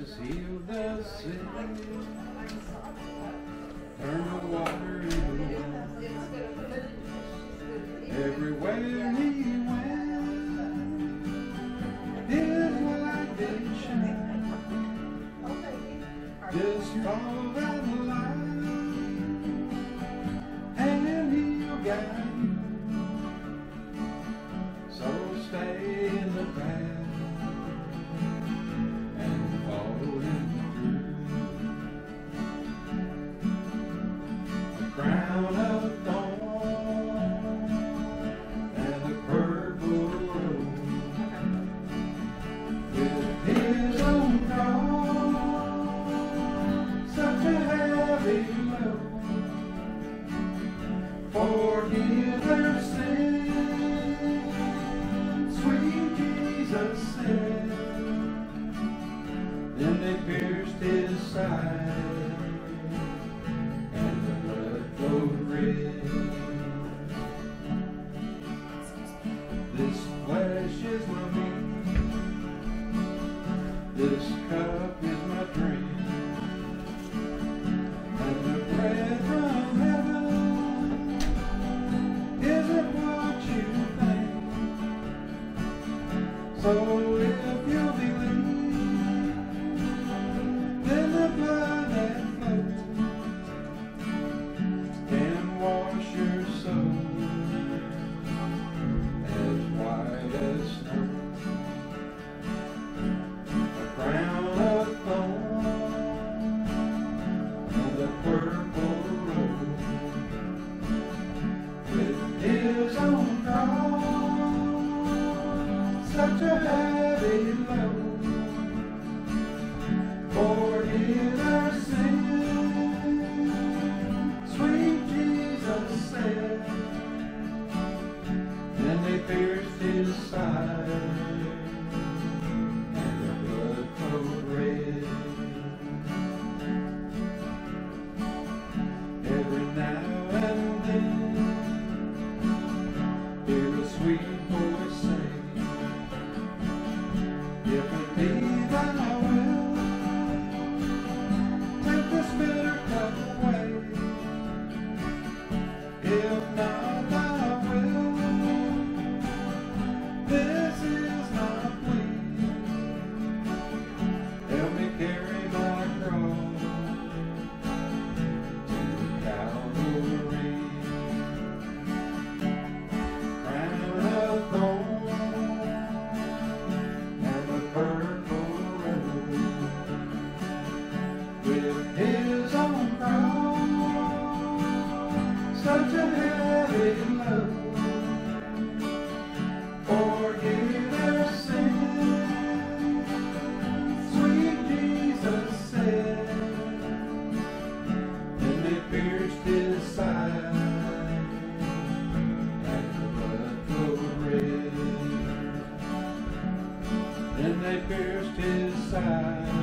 Jesus healed the sick, turned the water into wine. Everywhere he went, his light did shine. Just follow that light, and he'll guide you. So stay in the path and follow him through. A crown of thorns and a purple rose, with his own cross, such a heavy load. Forgive their sins, sweet Jesus said. Then they pierced his side, and the blood flowed red. This flesh is my meat, this cup is my drink, and the bread from heaven isn't what you think. So if you believe, then the blood that flows can wash your soul as white as snow. A crown of thorns and a purple rose, with his own cross, such a heavy load. Forgive our sins, sweet Jesus said. Then they pierced his side, and the blood flowed red. Every now and then, hear a sweet voice say, if it be thy will, take this bitter cup away. If not thy will, this is my plea. Help me carry my cross to Calvary. Crown of thorns and a purple rose, with his own cross, such a heavy load. Forgive their sins, sweet Jesus said. Then they pierced his side, and the blood flowed red. Then they pierced his side,